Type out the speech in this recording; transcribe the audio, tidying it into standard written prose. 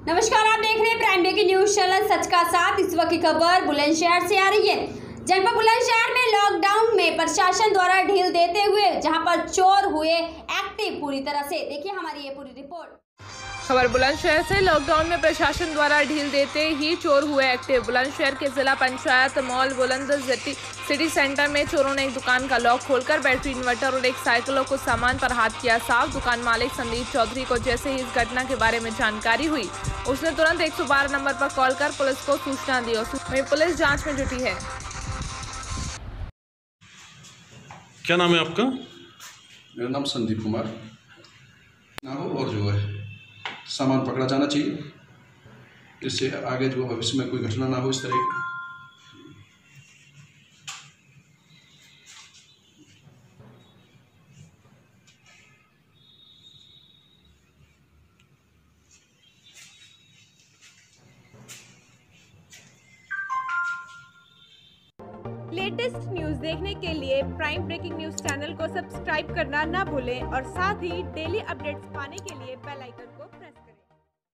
नमस्कार, आप देख रहे हैं प्राइम डे की न्यूज चैनल सच का साथ। इस वक्त की खबर बुलंदशहर से आ रही है। जनपद बुलंदशहर में लॉकडाउन में प्रशासन द्वारा ढील देते हुए जहां पर चोर हुए एक्टिव पूरी तरह से। देखिए हमारी ये पूरी रिपोर्ट। खबर बुलंदशहर से। लॉकडाउन में प्रशासन द्वारा ढील देते ही चोर हुए एक्टिव। बुलंदशहर के जिला panchayat mall Buland city centre में चोरों ने एक दुकान का लॉक खोलकर बैटरी इन्वर्टर और एक साइकिलों को सामान पर हाथ किया साफ। दुकान मालिक संदीप चौधरी को जैसे ही इस घटना के बारे में जानकारी हुई, उसने तुरंत 112 नंबर पर कॉल कर पुलिस को सूचना दी और वहीं पुलिस जाँच में जुटी है। क्या नाम है आपका? मेरा नाम संदीप कुमार ना हो, और जो है सामान पकड़ा जाना चाहिए, इससे आगे जो भविष्य में कोई घटना ना हो इस तरह की। लेटेस्ट न्यूज देखने के लिए प्राइम ब्रेकिंग न्यूज चैनल को सब्सक्राइब करना ना भूलें और साथ ही डेली अपडेट्स पाने के लिए बेल आइकन को प्रेस करें।